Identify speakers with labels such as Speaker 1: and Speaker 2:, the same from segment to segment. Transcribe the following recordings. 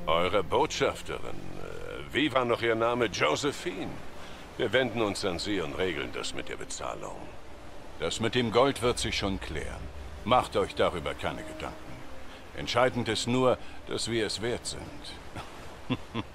Speaker 1: Eure Botschafterin. Wie war noch Ihr Name? Josephine. Wir wenden uns an Sie und regeln das mit der Bezahlung. Das mit dem Gold wird sich schon klären. Macht euch darüber keine Gedanken. Entscheidend ist nur, dass wir es wert sind.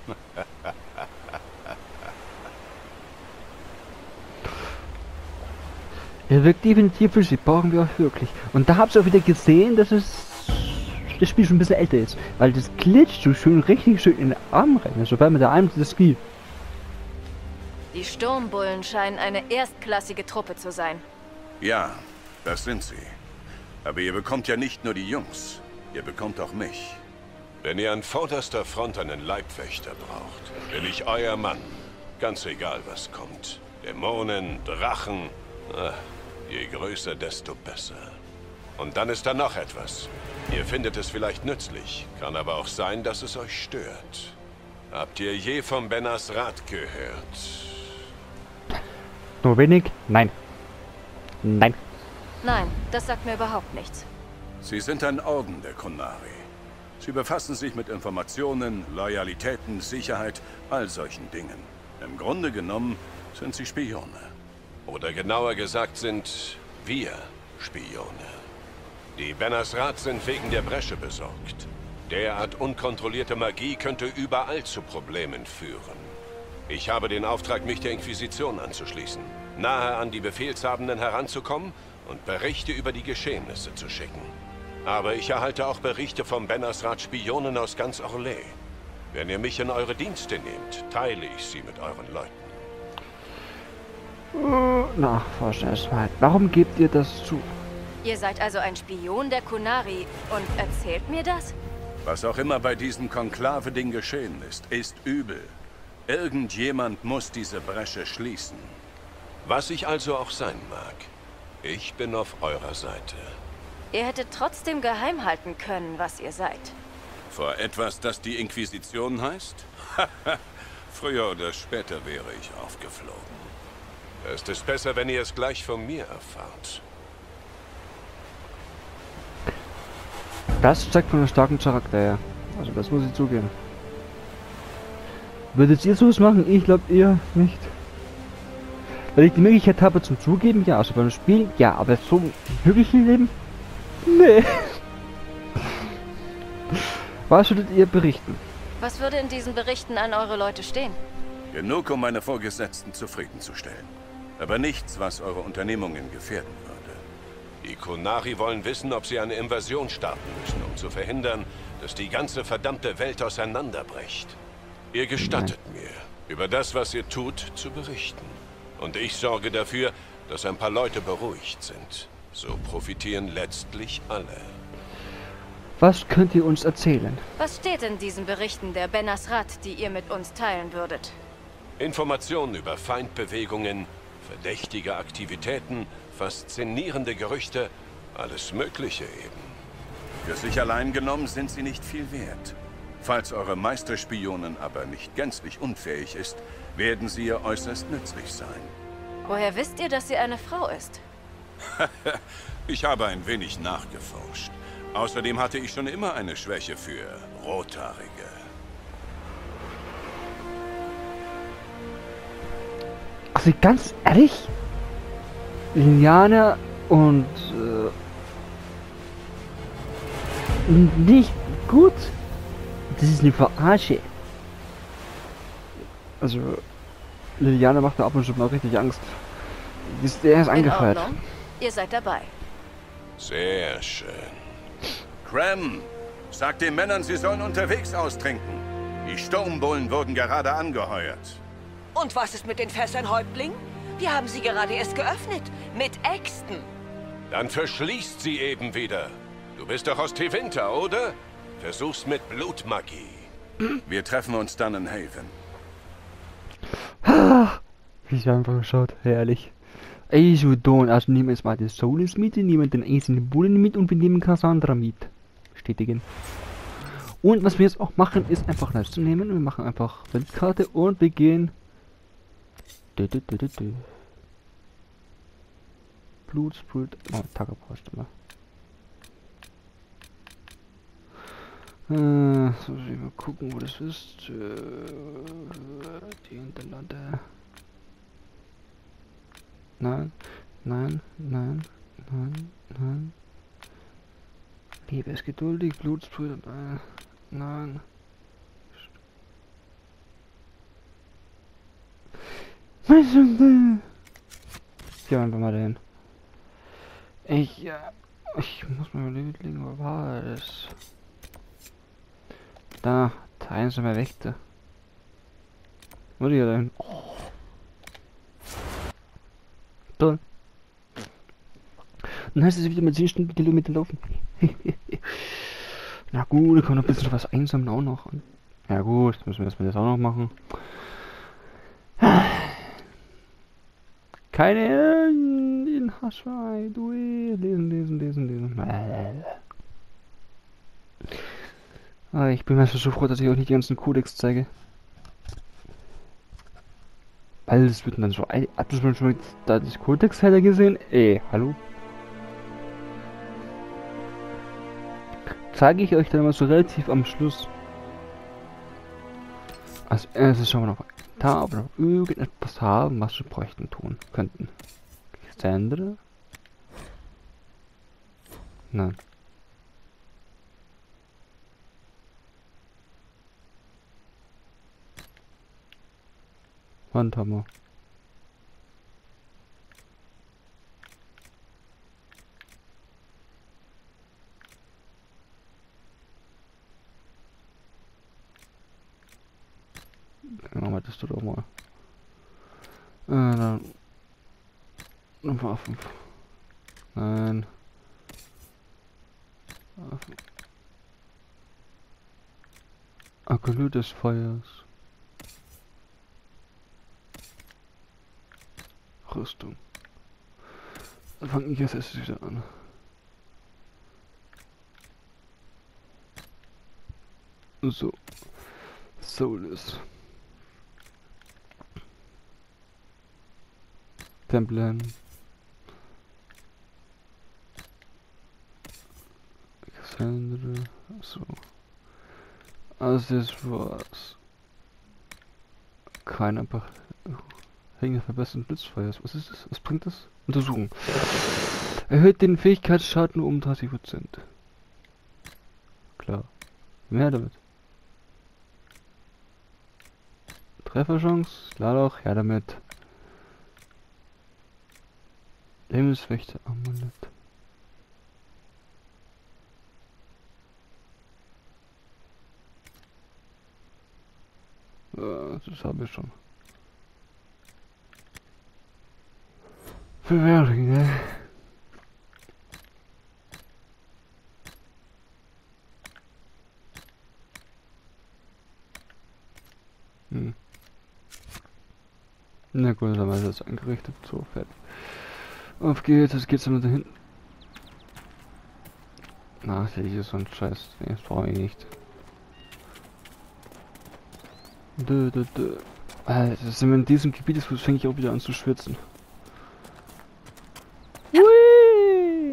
Speaker 2: Er wirkt definitiv flüssig, brauchen wir auch wirklich. Und da habt ihr auch wieder gesehen, dass das Spiel schon ein bisschen älter ist. Weil das glitscht so schön, richtig schön in den Arm rein. Sobald mit der Arm das Ski.
Speaker 3: Die Sturmbullen scheinen eine erstklassige Truppe zu sein.
Speaker 1: Ja, das sind sie. Aber ihr bekommt ja nicht nur die Jungs. Ihr bekommt auch mich. Wenn ihr an vorderster Front einen Leibwächter braucht, bin ich euer Mann. Ganz egal, was kommt. Dämonen, Drachen. Je größer, desto besser. Und dann ist da noch etwas. Ihr findet es vielleicht nützlich, kann aber auch sein, dass es euch stört. Habt ihr je vom Benners Rat gehört?
Speaker 2: Nur wenig? Nein. Nein.
Speaker 3: Nein, das sagt mir überhaupt nichts.
Speaker 1: Sie sind ein Orden der Qunari. Sie befassen sich mit Informationen, Loyalitäten, Sicherheit, all solchen Dingen. Im Grunde genommen sind sie Spione. Oder genauer gesagt sind wir Spione. Die Benners Rat sind wegen der Bresche besorgt. Derart unkontrollierte Magie könnte überall zu Problemen führen. Ich habe den Auftrag, mich der Inquisition anzuschließen, nahe an die Befehlshabenden heranzukommen und Berichte über die Geschehnisse zu schicken. Aber ich erhalte auch Berichte vom Benners Rat Spionen aus ganz Orlais. Wenn ihr mich in eure Dienste nehmt, teile ich sie mit euren Leuten.
Speaker 2: Nachforschen erstmal. Warum gebt ihr das zu?
Speaker 3: Ihr seid also ein Spion der Qunari und erzählt mir das?
Speaker 1: Was auch immer bei diesem Konklave-Ding geschehen ist übel. Irgendjemand muss diese Bresche schließen. Was ich also auch sein mag. Ich bin auf eurer Seite.
Speaker 3: Ihr hättet trotzdem geheim halten können, was ihr seid.
Speaker 1: Vor etwas, das die Inquisition heißt? Früher oder später wäre ich aufgeflogen. Es ist besser, wenn ihr es gleich von mir erfahrt.
Speaker 2: Das zeigt von einem starken Charakter her. Also das muss ich zugeben. Würdet ihr sowas machen? Ich glaube eher nicht. Weil ich die Möglichkeit habe zum Zugeben, ja. Also beim Spiel, ja. Aber so im wirklichen Leben? Nee. Was würdet ihr berichten?
Speaker 3: Was würde in diesen Berichten an eure Leute stehen?
Speaker 1: Genug, um meine Vorgesetzten zufriedenzustellen. Aber nichts, was eure Unternehmungen gefährden würde. Die Qunari wollen wissen, ob sie eine Invasion starten müssen, um zu verhindern, dass die ganze verdammte Welt auseinanderbricht. Ihr gestattet mir, über das, was ihr tut, zu berichten. Und ich sorge dafür, dass ein paar Leute beruhigt sind. So profitieren letztlich alle.
Speaker 2: Was könnt ihr uns erzählen?
Speaker 3: Was steht in diesen Berichten der Benners Rat, die ihr mit uns teilen würdet?
Speaker 1: Informationen über Feindbewegungen, verdächtige Aktivitäten, faszinierende Gerüchte, alles Mögliche eben. Für sich allein genommen sind sie nicht viel wert. Falls eure Meisterspionin aber nicht gänzlich unfähig ist, werden sie ihr äußerst nützlich sein.
Speaker 3: Woher wisst ihr, dass sie eine Frau ist?
Speaker 1: Ich habe ein wenig nachgeforscht. Außerdem hatte ich schon immer eine Schwäche für Rothaarige.
Speaker 2: Also ganz ehrlich? Liliana und nicht gut. Das ist eine Verarsche. Also Liliana macht mir ab und zu mal richtig Angst. Der ist angefeuert.
Speaker 3: In Ordnung. Ihr seid dabei.
Speaker 1: Sehr schön. Cram, sag den Männern, sie sollen unterwegs austrinken. Die Sturmbullen wurden gerade angeheuert.
Speaker 4: Und was ist mit den Fässern, Häuptling? Wir haben sie gerade erst geöffnet. Mit Äxten.
Speaker 1: Dann verschließt sie eben wieder. Du bist doch aus Tevinter, oder? Versuch's mit Blutmagie. Wir treffen uns dann in Haven.
Speaker 2: Wie ich einfach geschaut, herrlich. Ey, so don, also nehmen wir jetzt mal den Solis mit, nehmen den einzelnen Bullen mit und wir nehmen Cassandra mit. Bestätigen. Und was wir jetzt auch machen, ist einfach das zu nehmen. Wir machen einfach Weltkarte und wir gehen. Blutsprüht. Oh, Tagepost immer. So, mal gucken, wo das ist. Die Hinterlande. Nein, nein, nein, nein, nein. Liebe ist geduldig, Blutsbrüder. Nein. Gehen wir einfach mal dahin. Ich muss mal überlegen, wo war das? Da, teilen Sie mal weg da. Muss ich ja dahin? Oh. Toll. Dann heißt es wieder mit 10 Stundenkilometer laufen. Na gut, da kann noch ein bisschen was einsammeln auch noch. Ja gut, müssen wir erstmal das auch noch machen. Keine in Haschwei, du lesen. Aber ich bin mir so froh, dass ich euch nicht die ganzen Codex zeige. Alles wird dann so. Habt ihr schon da das Codex-Header gesehen? Hallo? Zeige ich euch dann mal so relativ am Schluss. Als erstes schauen wir noch da, ob wir noch irgendetwas haben, was wir bräuchten tun könnten. Sandra? Nein. Wandhammer. Dann machen wir das doch mal. Dann Waffen. Nein. Waffen. Akolyt des Feuers. Rüstung. Dann fange ich jetzt wieder an. So. Soulless. Tempeln. Cassandra. So. Also das war's. Kein einfach. Hänge verbessern Blitzfeuers. Was ist das? Was bringt das? Untersuchen. Erhöht den Fähigkeitsschaden um 30%. Klar. Mehr damit. Trefferchance. Klar, her damit. Lebenswächter Amulett. Das habe ich schon. Verwehring, ne? Na gut, dann haben wir das eingerichtet. So, fertig. Auf geht's, jetzt geht's dann da hinten. Na, das ist hier so ein Scheiß. Nee, das brauche ich nicht. Alter, sind wir in diesem Gebiet ist, fange ich auch wieder an zu schwitzen. Hui!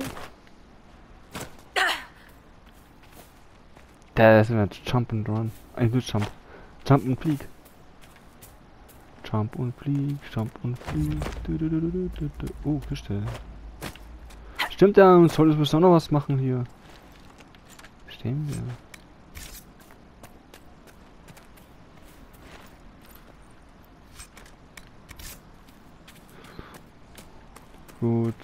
Speaker 2: Da sind wir Jump and Run. Eigentlich nur Jump. Jump und Flieg. Jump und Flieg, Jump und Flieg. Oh, Kiste. Stimmt ja, und soll es auch noch was machen hier. Stehen wir. Gut.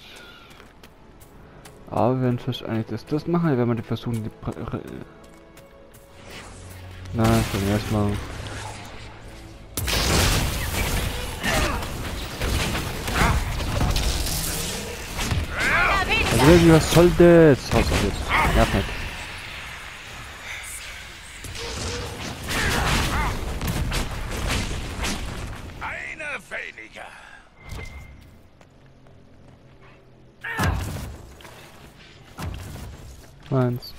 Speaker 2: Aber wenn wir eigentlich das machen, wenn wir die versuchen, die nein, schon erstmal. Also, was soll das? Haus auf jetzt. Nerv nicht.
Speaker 1: Eine weniger.
Speaker 2: Eins.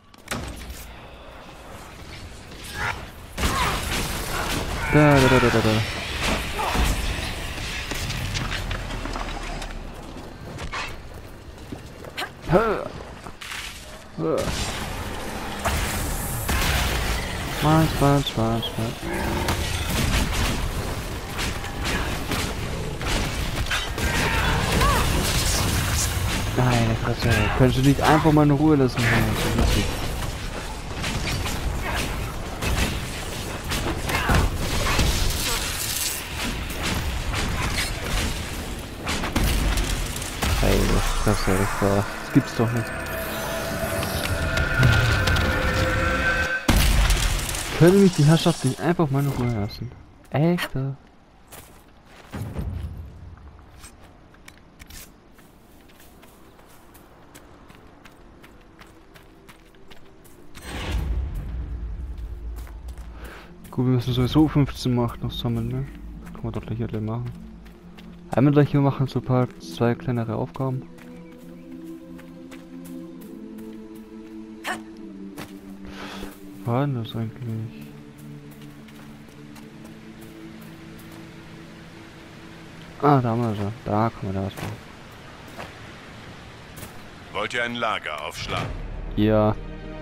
Speaker 2: Da. Schwanz. Nein, Fresse. Könntest du nicht einfach mal in Ruhe lassen? Hey, Fresse, das gibt's doch nicht. Können mich die Herrschaft nicht einfach mal in Ruhe lassen? Echt? Gut, wir müssen sowieso 15 noch sammeln, ne? Kann man doch gleich alle machen. Einmal gleich hier machen so ein paar, zwei kleinere Aufgaben. Was war denn das eigentlich? Ah, da haben wir sie. Da kann man das machen.
Speaker 1: Wollt ihr ein Lager aufschlagen?
Speaker 2: Ja.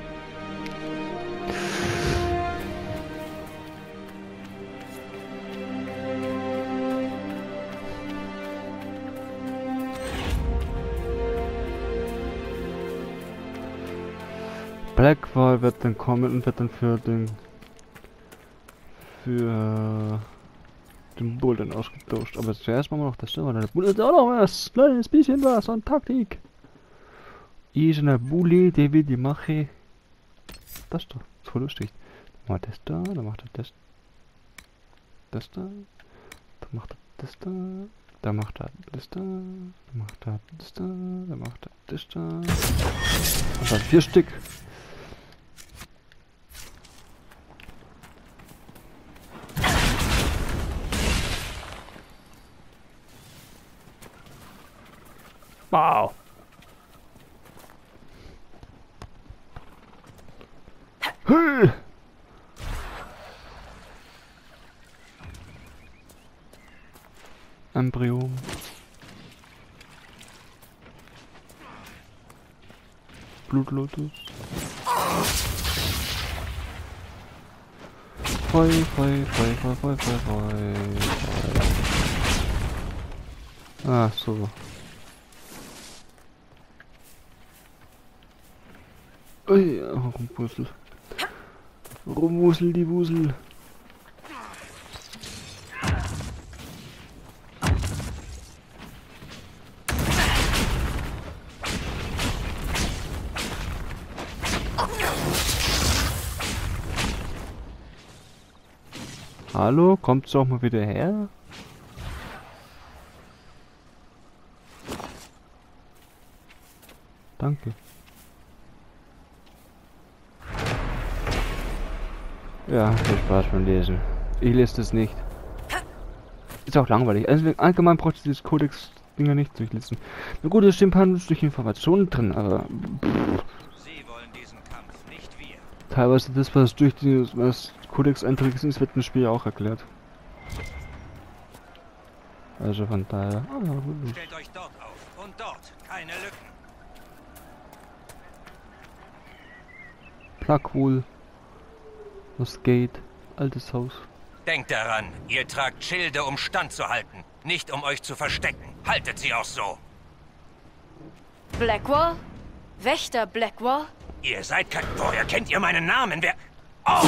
Speaker 2: Blackwall wird dann kommen und wird dann für den Bull dann ausgetauscht. Aber zuerst machen wir noch das da, weil der Bull ist auch noch was. Kleines bisschen was an Taktik. Ich in der Bulli, der will die mache. Das da, ist voll lustig. Dann macht das da, dann macht er das. Das da. Dann macht er das da. Dann macht er das da. Dann macht er das da. Dann macht er das da. Und dann 4 Stück. Wow. Hey. Embryo. Blutlotus. Feu. Ah, so. Ui, Rumwusel. Rumwusel, die Wusel. Hallo, kommt's auch mal wieder her? Danke. Ja, viel Spaß beim Lesen. Ich lese das nicht. Ist auch langweilig. Also allgemein braucht ihr dieses Codex-Dinger nicht durchlesen. Na gut, es stehen ein paar nützliche Informationen drin, aber
Speaker 5: Sie wollen diesen Kampf, nicht wir.
Speaker 2: teilweise das, was durch die Codex-Einträge ist, wird im Spiel auch erklärt. Also von daher. Ah, gut.
Speaker 5: Stellt euch dort auf und dort. Keine Lücken.
Speaker 2: Plagwohl. Was geht? Altes Haus.
Speaker 5: Denkt daran, ihr tragt Schilde, um Stand zu halten, nicht um euch zu verstecken. Haltet sie auch so.
Speaker 3: Blackwall? Wächter Blackwall?
Speaker 5: Ihr seid kein... Woher kennt ihr meinen Namen? Wer... Oh!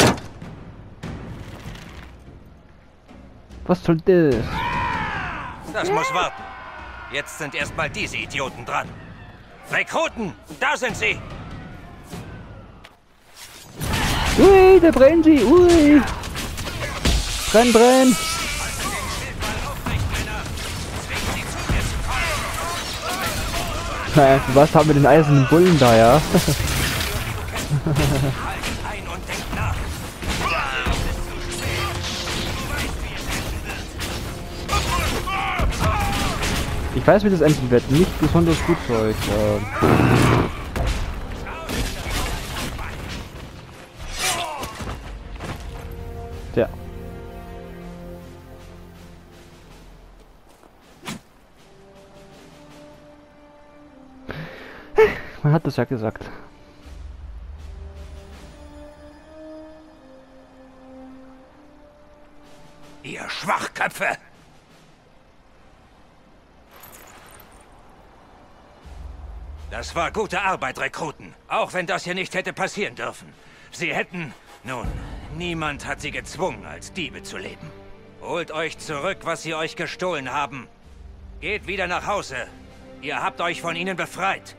Speaker 2: Was soll das?
Speaker 5: Das muss warten. Jetzt sind erstmal diese Idioten dran. Rekruten, da sind sie!
Speaker 2: Ui, da brennen sie! Ui! Brenn! Was haben wir den eisernen Bullen da, ja?
Speaker 5: Ein und denkt nach.
Speaker 2: Ich weiß, wie das enden wird. Nicht besonders gut für euch. Tja. Man hat das ja gesagt.
Speaker 5: Ihr Schwachköpfe! Das war gute Arbeit, Rekruten. Auch wenn das hier nicht hätte passieren dürfen. Sie hätten... Nun, niemand hat sie gezwungen, als Diebe zu leben. Holt euch zurück, was sie euch gestohlen haben. Geht wieder nach Hause. Ihr habt euch von ihnen befreit.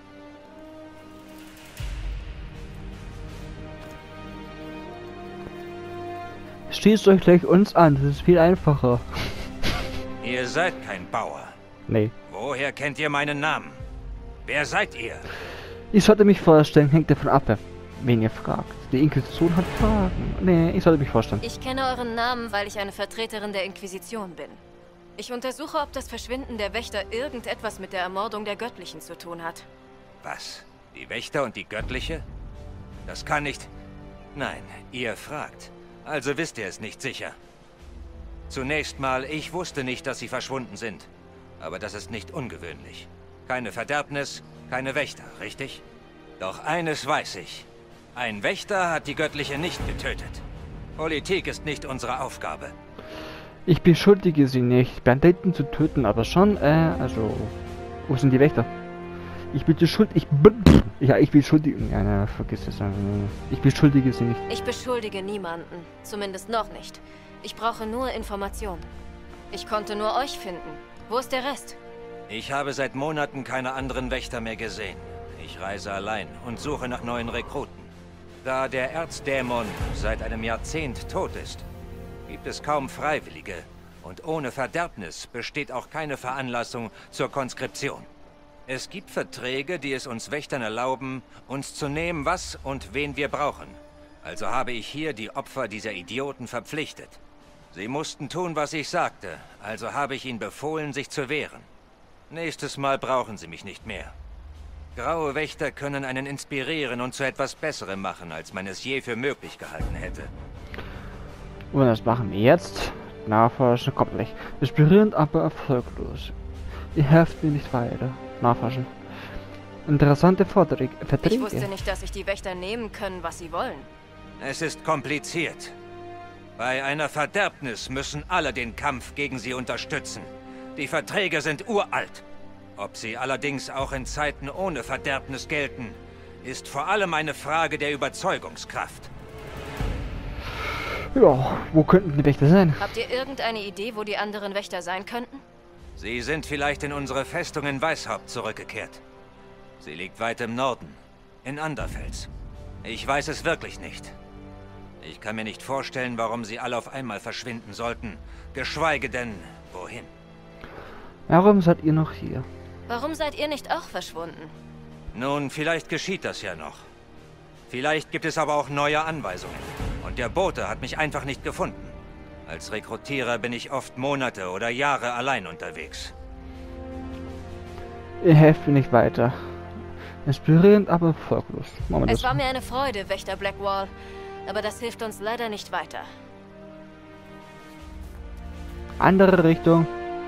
Speaker 2: Schließt euch gleich uns an, das ist viel einfacher.
Speaker 5: Ihr seid kein Bauer.
Speaker 2: Nee.
Speaker 5: Woher kennt ihr meinen Namen? Wer seid ihr?
Speaker 2: Ich sollte mich vorstellen, hängt davon ab, wen ihr fragt. Die Inquisition hat Fragen. Nee, ich sollte mich vorstellen.
Speaker 3: Ich kenne euren Namen, weil ich eine Vertreterin der Inquisition bin. Ich untersuche, ob das Verschwinden der Wächter irgendetwas mit der Ermordung der Göttlichen zu tun hat.
Speaker 5: Was? Die Wächter und die Göttliche? Das kann nicht... Nein, ihr fragt. Also wisst ihr es nicht sicher. Zunächst mal, ich wusste nicht, dass sie verschwunden sind. Aber das ist nicht ungewöhnlich. Keine Verderbnis, keine Wächter, richtig? Doch eines weiß ich. Ein Wächter hat die Göttliche nicht getötet. Politik ist nicht unsere Aufgabe.
Speaker 2: Ich beschuldige sie nicht, Banditen zu töten, aber schon, also... Wo sind die Wächter? Ich bin schuldig... Ich beschuldige... Ja, vergiss es. Ich beschuldige sie nicht.
Speaker 3: Ich beschuldige niemanden. Zumindest noch nicht. Ich brauche nur Informationen. Ich konnte nur euch finden. Wo ist der Rest?
Speaker 5: Ich habe seit Monaten keine anderen Wächter mehr gesehen. Ich reise allein und suche nach neuen Rekruten. Da der Erzdämon seit einem Jahrzehnt tot ist, gibt es kaum Freiwillige. Und ohne Verderbnis besteht auch keine Veranlassung zur Konskription. Es gibt Verträge, die es uns Wächtern erlauben, uns zu nehmen, was und wen wir brauchen. Also habe ich hier die Opfer dieser Idioten verpflichtet. Sie mussten tun, was ich sagte, also habe ich ihnen befohlen, sich zu wehren. Nächstes Mal brauchen sie mich nicht mehr. Graue Wächter können einen inspirieren und zu etwas Besserem machen, als man es je für möglich gehalten hätte.
Speaker 2: Und das machen wir jetzt. Nachforschen kommt gleich. Inspirierend, aber erfolglos. Ihr helft mir nicht weiter. Nachforschen. Interessante Verträge.
Speaker 3: Ich wusste nicht, dass sich die Wächter nehmen können, was sie wollen.
Speaker 5: Es ist kompliziert. Bei einer Verderbnis müssen alle den Kampf gegen sie unterstützen. Die Verträge sind uralt. Ob sie allerdings auch in Zeiten ohne Verderbnis gelten, ist vor allem eine Frage der Überzeugungskraft.
Speaker 2: Ja, wo könnten die Wächter sein?
Speaker 3: Habt ihr irgendeine Idee, wo die anderen Wächter sein könnten?
Speaker 5: Sie sind vielleicht in unsere Festung in Weißhaupt zurückgekehrt. Sie liegt weit im Norden, in Anderfels. Ich weiß es wirklich nicht. Ich kann mir nicht vorstellen, warum sie alle auf einmal verschwinden sollten, geschweige denn, wohin.
Speaker 2: Warum seid ihr noch hier?
Speaker 3: Warum seid ihr nicht auch verschwunden?
Speaker 5: Nun, vielleicht geschieht das ja noch. Vielleicht gibt es aber auch neue Anweisungen. Und der Bote hat mich einfach nicht gefunden. Als Rekrutierer bin ich oft Monate oder Jahre allein unterwegs.
Speaker 2: Ihr helft mir nicht weiter. Inspirierend, aber erfolglos.
Speaker 3: Es war mir eine Freude, Wächter Blackwall. Aber das hilft uns leider nicht weiter.
Speaker 2: Andere Richtung.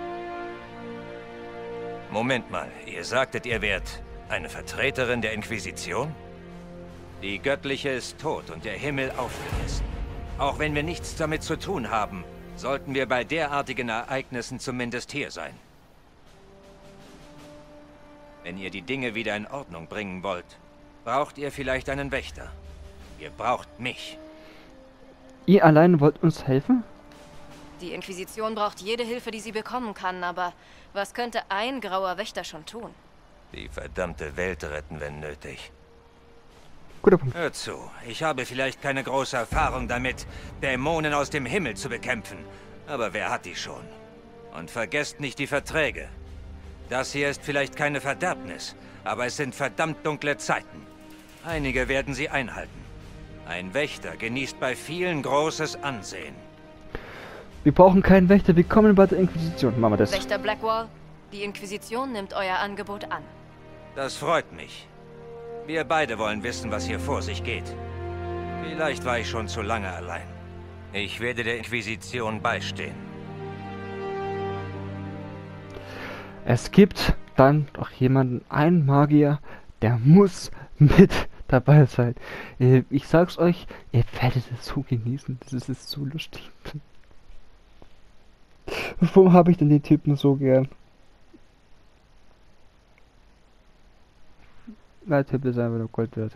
Speaker 5: Moment mal, ihr sagtet, ihr wärt eine Vertreterin der Inquisition? Die Göttliche ist tot und der Himmel aufgerissen. Auch wenn wir nichts damit zu tun haben, sollten wir bei derartigen Ereignissen zumindest hier sein. Wenn ihr die Dinge wieder in Ordnung bringen wollt, braucht ihr vielleicht einen Wächter. Ihr braucht mich.
Speaker 2: Ihr allein wollt uns helfen?
Speaker 3: Die Inquisition braucht jede Hilfe, die sie bekommen kann, aber was könnte ein grauer Wächter schon tun?
Speaker 5: Die verdammte Welt retten, wenn nötig.
Speaker 2: Guter Punkt.
Speaker 5: Hör zu, ich habe vielleicht keine große Erfahrung damit, Dämonen aus dem Himmel zu bekämpfen. Aber wer hat die schon? Und vergesst nicht die Verträge. Das hier ist vielleicht keine Verderbnis, aber es sind verdammt dunkle Zeiten. Einige werden sie einhalten. Ein Wächter genießt bei vielen großes Ansehen.
Speaker 2: Wir brauchen keinen Wächter, wir kommen bei der Inquisition. Machen wir das.
Speaker 3: Wächter Blackwall, die Inquisition nimmt euer Angebot an.
Speaker 5: Das freut mich. Wir beide wollen wissen, was hier vor sich geht. Vielleicht war ich schon zu lange allein. Ich werde der Inquisition beistehen.
Speaker 2: Es gibt dann doch jemanden, einen Magier, der muss mit dabei sein. Ich sag's euch, ihr werdet es so genießen. Das ist so lustig. Warum habe ich denn die Typen so gern? Der Typ ist einfach nur Gold wert.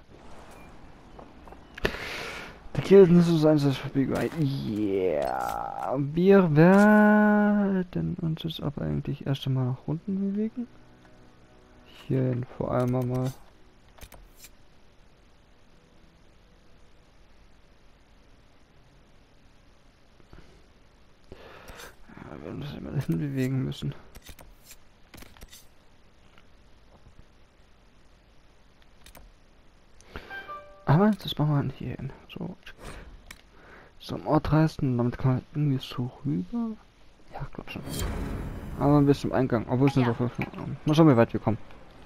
Speaker 2: Der Kirchen ist so ein Verfügung. Yeah. Wir werden uns jetzt aber eigentlich erst einmal nach unten bewegen. Hier vor allem einmal. Ja, wir werden uns immer dahin bewegen müssen. Aber das machen wir hier hin. So. Zum Ort reisen, damit kann man irgendwie so rüber. Ja, glaub schon. Aber bis zum Eingang, obwohl es nicht so 5 Minuten. Mal schauen, wie weit wir kommen.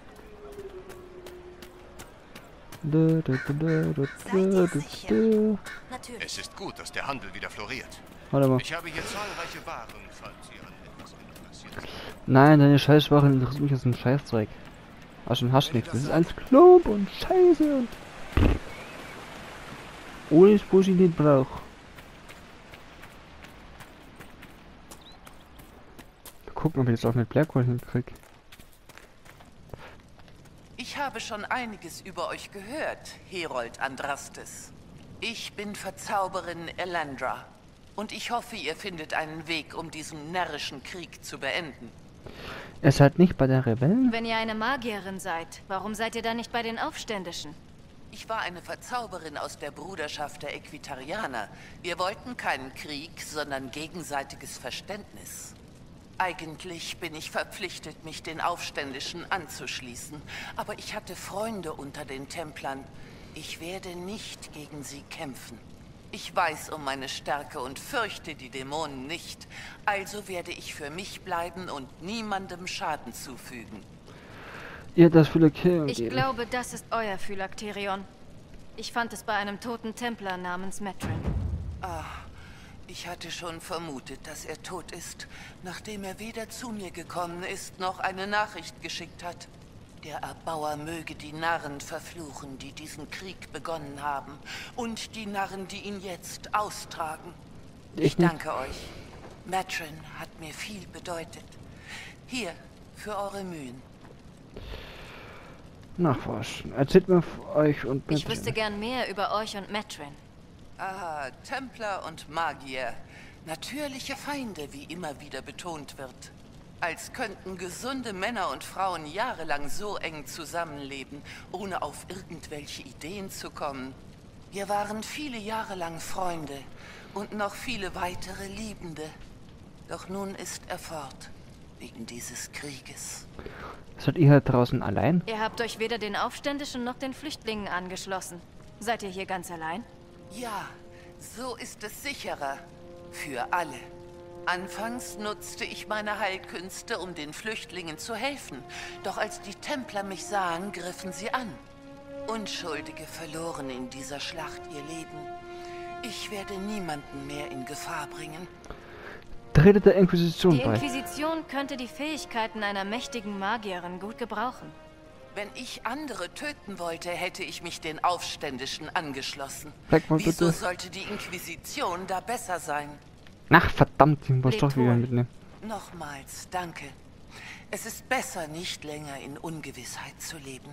Speaker 6: Es ist gut, dass der Handel wieder floriert.
Speaker 2: Warte mal.
Speaker 6: Ich habe hier zahlreiche Waren, falls Sie an etwas interessiert sind.
Speaker 2: Nein, deine Scheißware interessiert mich als ein Scheißdreck. Also ein Hasch nicht. Das ist alles Klump und Scheiße und ohne das, wo ich nicht brauche. Gucken, ob ich jetzt auch mit Blackwall hinkriege.
Speaker 7: Ich habe schon einiges über euch gehört, Herold Andrastes. Ich bin Verzauberin Elandra. Und ich hoffe, ihr findet einen Weg, um diesen närrischen Krieg zu beenden.
Speaker 2: Ihr seid nicht bei der Rebellen?
Speaker 3: Wenn ihr eine Magierin seid, warum seid ihr dann nicht bei den Aufständischen?
Speaker 7: Ich war eine Verzauberin aus der Bruderschaft der Equitarianer. Wir wollten keinen Krieg, sondern gegenseitiges Verständnis. Eigentlich bin ich verpflichtet, mich den Aufständischen anzuschließen. Aber ich hatte Freunde unter den Templern. Ich werde nicht gegen sie kämpfen. Ich weiß um meine Stärke und fürchte die Dämonen nicht. Also werde ich für mich bleiben und niemandem Schaden zufügen.
Speaker 2: Ihr habt das viele Killen.
Speaker 3: Ich glaube, das ist euer Phylakterion. Ich fand es bei einem toten Templer namens Metrin.
Speaker 7: Ich hatte schon vermutet, dass er tot ist, nachdem er weder zu mir gekommen ist, noch eine Nachricht geschickt hat. Der Erbauer möge die Narren verfluchen, die diesen Krieg begonnen haben, und die Narren, die ihn jetzt austragen. Ich danke euch. Metrin hat mir viel bedeutet. Hier, für eure Mühen.
Speaker 2: Nachforschen. Erzählt mir euch und
Speaker 3: Ich wüsste gern mehr über euch und Metrin.
Speaker 7: Aha, Templer und Magier. Natürliche Feinde, wie immer wieder betont wird. Als könnten gesunde Männer und Frauen jahrelang so eng zusammenleben, ohne auf irgendwelche Ideen zu kommen. Wir waren viele Jahre lang Freunde und noch viele weitere Liebende. Doch nun ist er fort, wegen dieses Krieges.
Speaker 2: Seid ihr halt draußen allein?
Speaker 3: Ihr habt euch weder den Aufständischen noch den Flüchtlingen angeschlossen. Seid ihr hier ganz allein?
Speaker 7: Ja, so ist es sicherer. Für alle. Anfangs nutzte ich meine Heilkünste, um den Flüchtlingen zu helfen. Doch als die Templer mich sahen, griffen sie an. Unschuldige verloren in dieser Schlacht ihr Leben. Ich werde niemanden mehr in Gefahr bringen.
Speaker 2: Tretet der Inquisition
Speaker 3: Die
Speaker 2: bei.
Speaker 3: Inquisition könnte die Fähigkeiten einer mächtigen Magierin gut gebrauchen.
Speaker 7: Wenn ich andere töten wollte, hätte ich mich den Aufständischen angeschlossen.
Speaker 2: Blackmore,
Speaker 7: Wieso
Speaker 2: bitte.
Speaker 7: sollte die Inquisition da besser sein?
Speaker 2: Ach verdammt, ich muss
Speaker 3: Lebt
Speaker 2: doch wieder
Speaker 3: wohl.
Speaker 2: mitnehmen.
Speaker 7: Nochmals, danke. Es ist besser, nicht länger in Ungewissheit zu leben.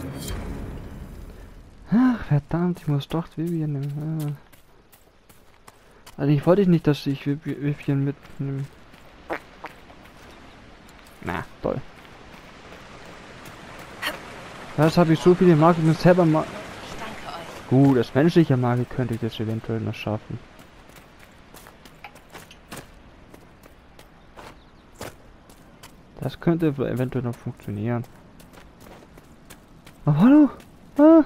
Speaker 2: Ach verdammt, ich muss doch Vivian nehmen. Also ich wollte nicht, dass ich Vivian mitnehme. Na, toll. Das habe ich so viele Magie mit selber mal.
Speaker 7: Ich danke euch.
Speaker 2: Gut, als menschlicher Magie könnte ich das eventuell noch schaffen. Das könnte eventuell noch funktionieren. Oh, hallo? Ah.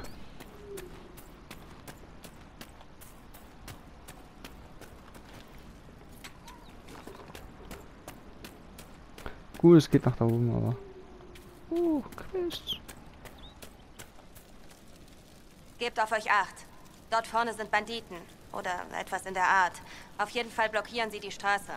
Speaker 2: Gut, es geht nach da oben, aber. Quest.
Speaker 4: Gebt auf euch Acht. Dort vorne sind Banditen. Oder etwas in der Art. Auf jeden Fall blockieren sie die Straße.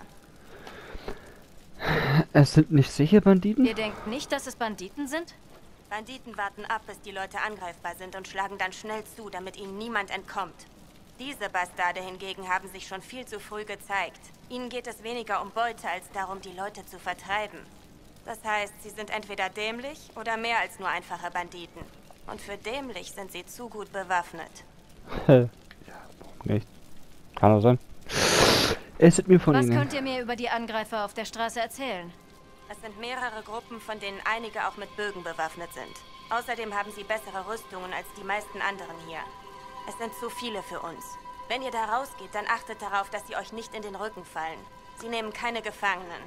Speaker 2: Es sind nicht sicher Banditen?
Speaker 3: Ihr denkt nicht, dass es Banditen sind?
Speaker 4: Banditen warten ab, bis die Leute angreifbar sind und schlagen dann schnell zu, damit ihnen niemand entkommt.
Speaker 8: Diese Bastarde hingegen haben sich schon viel zu früh gezeigt. Ihnen geht es weniger um Beute, als darum, die Leute zu vertreiben. Das heißt, sie sind entweder dämlich oder mehr als nur einfache Banditen. Und für dämlich sind sie zu gut bewaffnet.
Speaker 2: Ja, warum nicht? Kann auch sein. Es ist mir von
Speaker 3: Was
Speaker 2: Ihnen.
Speaker 3: könnt ihr mir über die Angreifer auf der Straße erzählen?
Speaker 8: Es sind mehrere Gruppen, von denen einige auch mit Bögen bewaffnet sind. Außerdem haben sie bessere Rüstungen als die meisten anderen hier. Es sind zu viele für uns. Wenn ihr da rausgeht, dann achtet darauf, dass sie euch nicht in den Rücken fallen. Sie nehmen keine Gefangenen.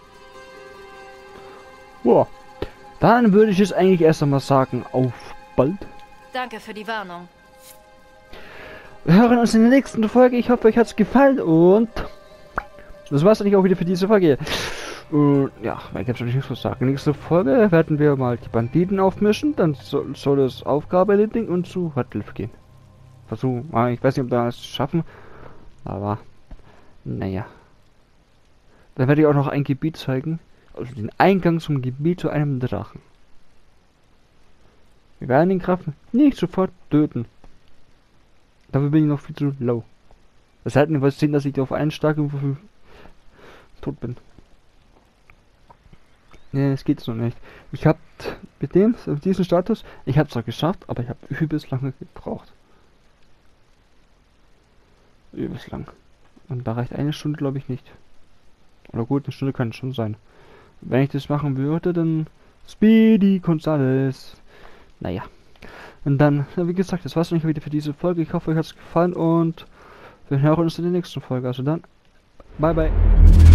Speaker 2: Boah. Dann würde ich es eigentlich erst einmal sagen, auf bald.
Speaker 3: Danke für die Warnung.
Speaker 2: Wir hören uns in der nächsten Folge. Ich hoffe, euch hat es gefallen und das war's dann auch wieder für diese Folge. Und ja, ich habe schon nichts zu sagen. Nächste Folge werden wir mal die Banditen aufmischen, dann soll es Aufgabe erledigen und zu Hotliff gehen. Versuchen, ich weiß nicht, ob wir das schaffen, aber naja. Dann werde ich auch noch ein Gebiet zeigen, also den Eingang zum Gebiet zu einem Drachen. Wir werden den Grafen nicht sofort töten. Dafür bin ich noch viel zu low. Das halten wir sehen, dass ich auf einen starken tot bin. Ne, es geht so nicht. Ich habe mit diesem Status, ich habe zwar geschafft, aber ich habe übelst lange gebraucht. Übelst lang. Und da reicht eine Stunde, glaube ich, nicht. Oder gut, eine Stunde kann es schon sein. Wenn ich das machen würde, dann Speedy Gonzales. Naja. Und dann, wie gesagt, das war's nicht wieder für diese Folge. Ich hoffe, euch hat es gefallen und wir hören uns in der nächsten Folge. Also dann, bye bye.